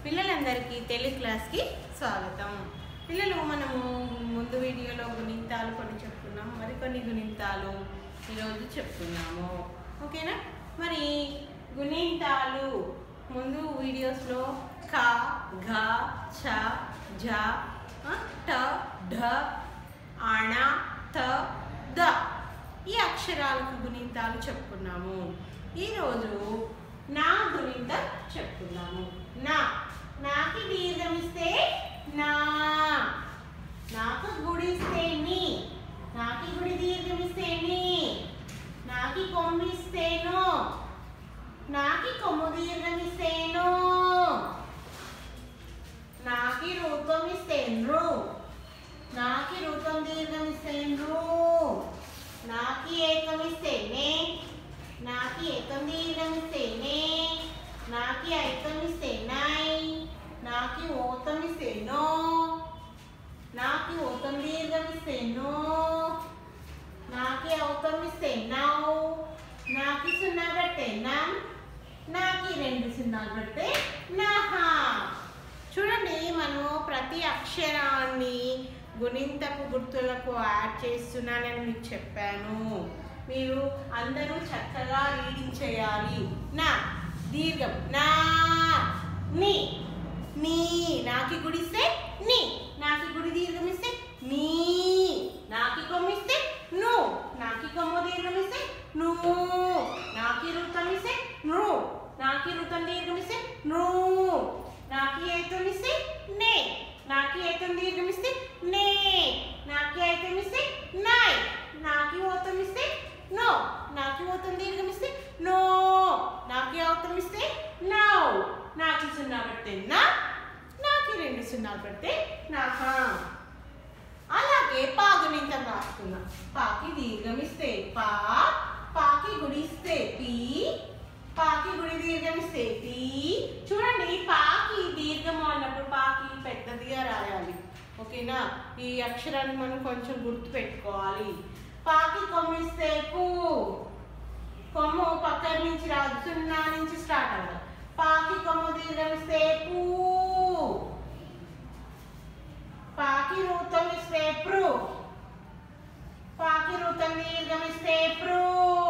పిల్లలందరికీ తెలుగు క్లాస్కి స్వాగతం. పిల్లలు మనము ముందు వీడియోలో గుణింతాలు కొన్ని చెప్పుకున్నాము, మరికొన్ని గుణింతాలు ఈరోజు చెప్పుకున్నాము. ఓకేనా? మరి గుణింతాలు ముందు వీడియోస్లో క, ఘ, ఛ, ఝ, ట, ఢ, అణ, త, ద ఈ అక్షరాలకు గుణింతాలు చెప్పుకున్నాము. ఈరోజు నా గుణింతం చెప్పుకున్నాము. నాకి దీర్ఘం ఇస్తే నా, నాకు గుడి ఇస్తే నీ, నాకి గుడి దీర్ఘం ఇస్తే నీ, నాకి కొమ్ము ఇస్తే నో, నాకి కొమ్ము దీర్ఘం ఇస్తే నో, నాకి రూపం ఇస్తే నృ, నాకి రూపం దీర్ఘం ఇస్తే నృ, నాకి ఏకం ఇస్తే నే, నాకి ఏకం దీర్ఘం ఇస్తే నే, నాకి ఐకం ఇస్తే నై, నాకి ఓతం ఇస్తే నో, నాకి ఓతం దీర్ఘం ఇస్తే నో, నాకి ఔతం ఇస్తే నౌ, నాకి సున్నా పెడితే నం, నాకి రెండు సున్నాలు పెడితే నహ. చూడండి, మనము ప్రతి అక్షరాన్ని గుణింతపు గుర్తులకు యాడ్ చేస్తున్నానని మీకు చెప్పాను. మీరు అందరూ చక్కగా రీడింగ్ చేయాలి. నా దీర్ఘం నా, నీ, నీ, నాకి గుడిస్తే నీ, నాకి గుడి దీర్ఘం ఇస్తే నీ, నాకి కొమ్ము ఇస్తే ను, నాకి కొమ్ము దీర్ఘం ఇస్తే ను, నాకి రుతం ఇస్తే నృ, నాకి రుతం దీర్ఘం ఇస్తే నృ, నాకి ఏతం ఇస్తే నే, నాకి ఏతం దీర్ఘం ఇస్తే నే, నాకి ఐతం ఇస్తే నై, నాకి ఓతం ఇస్తే నో, నాకి ఓతం దీర్ఘం ఇస్తే నో, నాకి ఔతం ఇస్తే నౌ, నాకి సున్నా పెడితే నా, నాకి రెండు సున్నాలు పెడితే నహ. అలాగే పా గుణింతం రాసుకుందాం. పాకి దీర్ఘం ఇస్తే పా, పాకి గుడి ఇస్తే పీ, పాకి గుడి దీర్ఘం ఇస్తే పీ. చూడండి, పాకి దీర్ఘము అన్నప్పుడు పాకి పెద్దదిగా రాయాలి. ఓకేనా? ఈ అక్షరాన్ని మనం కొంచెం గుర్తు పెట్టుకోవాలి. పాకి కొమ్ము ఇస్తే పూ, కొమ్ము పక్క నుంచి రాదు, సున్నా నుంచి స్టార్ట్ అవ్వదు. పాకి కొమ్ము దీర్ఘం ఇస్తే పూ, పాకి రూతం ఇస్తే ప్రు, పాకి రూతం దీర్ఘం ఇస్తే ప్రు,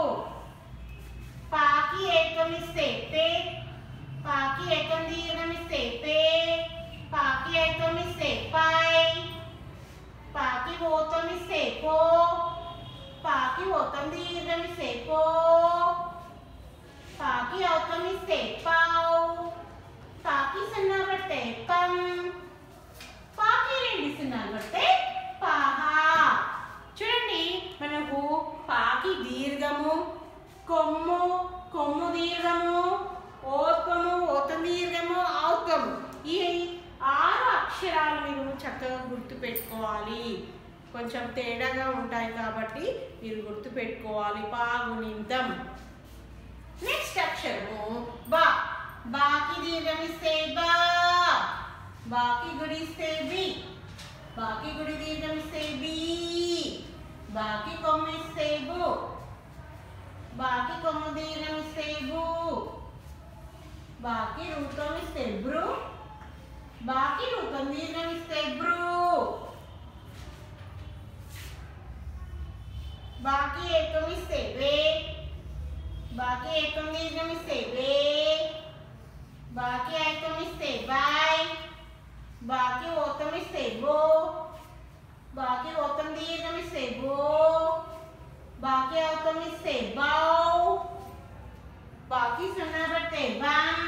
పాకి ఏకం ఇస్తే పే, పాకి ఏకం దీర్ఘం ఇస్తే పే, పాకి ఏకం ఇస్తే పై, పాకి ఓతం ఇస్తే పో, పాకి ఓతం దీర్ఘం ఇస్తే పో, పాకి ఔతం ఇస్తే పౌ, పాకి సున్నా పెడితే పం, పాకి రెండు సున్నాలు పెడితే పాహ. చూడండి, మనకు పాకి దీర్ఘము, కొమ్ము, కొమ్ము దీర్ఘము, ఓత్వము, ఓతం దీర్ఘము, ఔత్వము, ఈ 6 అక్షరాలు మీరు చక్కగా గుర్తు పెట్టుకోవాలి. కొంచెం తేడాగా ఉంటాయి కాబట్టి మీరు గుర్తు పెట్టుకోవాలి. పా గుణింతం. నెక్స్ట్ అక్షరము బా. బాకి దీర్ఘం ఇస్తే బా, బాకి గుడి ఇస్తే బి, బాకి గుడి దీర్ఘం ఇస్తే బి, బాకి కొమ్ము ఇస్తే బు, బాకి కొమ్ము దీర్ఘం ఇస్తే బు, బాకి రూపం ఇస్తే బ్రు, బాకి రూపం దీర్ఘం ఇస్తే బ్రు, బాకి ఏకం ఇస్తే వే, బాకి ఏకం దీర్ఘం ఇస్తే వే, బాకి ఐకం ఇస్తే బై, బాకి ఓతం ఇస్తే బో, బాకి ఓతం దీర్ఘం ఇస్తే బో, బాకి ఔతం ఇస్తే బౌ, బాకి సున్నా పెడితే బం,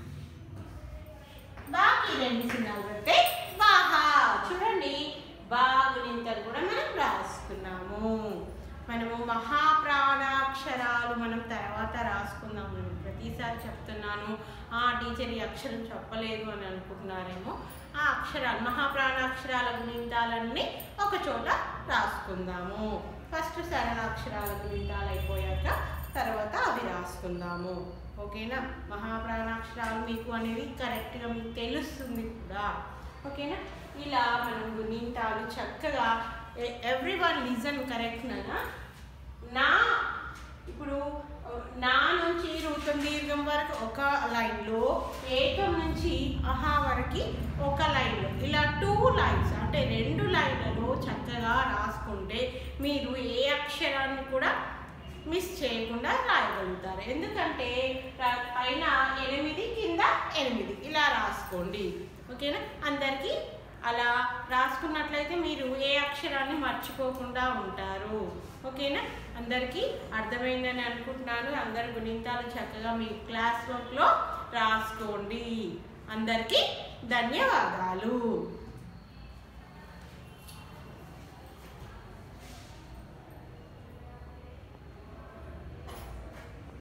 బాకి రెండు సున్నాలు పెడితే బాహ. చూడండి, బా గుణింతాలు కూడా మనం రాసుకున్నాము. మనము మహాప్రాణాక్షరాలు మనం తర్వాత రాసుకుందాము. నేను ప్రతిసారి చెప్తున్నాను, టీచర్ ఈ అక్షరం చెప్పలేదు అని అనుకుంటున్నారేమో. ఆ అక్షరాలు, మహాప్రాణాక్షరాల గుణింతాలన్నీ ఒక చోట రాసుకుందాము. ఫస్ట్ సరళ అక్షరాల గుణింతాలు అయిపోయాక తర్వాత అవి రాసుకుందాము. ఓకేనా? మహాప్రాణాక్షరాలు మీకు అనేది కరెక్ట్గా మీకు తెలుస్తుంది కూడా. ఓకేనా? ఇలా మనం గుణింతాలు చక్కగా ఎవ్రీవన్ లిజన్ కరెక్ట్ నా. ఇప్పుడు నా నుంచి రూపం దీర్ఘం దీర్ఘం వరకు ఒక లైన్లో, ఏకం నుంచి అహా వరకు ఒక లైన్లో, ఇలా 2 లైన్స్ అంటే 2 లైన్లలో చక్కగా రాసుకుంటే మీరు ఏ అక్షరాన్ని కూడా మిస్ చేయకుండా రాయగలుగుతారు. ఎందుకంటే పైన 8 కింద 8 ఇలా రాసుకోండి. ఓకేనా? అందరికీ అలా రాసుకున్నట్లయితే మీరు ఏ అక్షరాన్ని మర్చిపోకుండా ఉంటారు. ఓకేనా? అందరికీ అర్థమైందని అనుకుంటున్నాను. అందరు గుణింతాలు చక్కగా మీ క్లాస్ వర్క్లో రాసుకోండి. అందరికీ ధన్యవాదాలు.